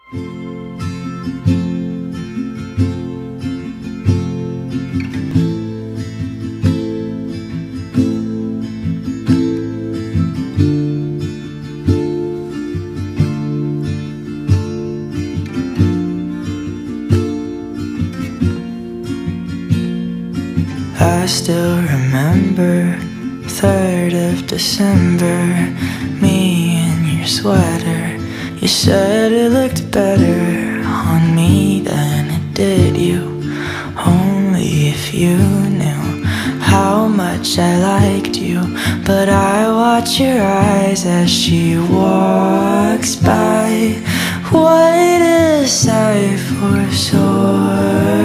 I still remember 3rd of December, me in your sweater. You said it looked better on me than it did you. Only if you knew how much I liked you. But I watch your eyes as she walks by. What a sight for sore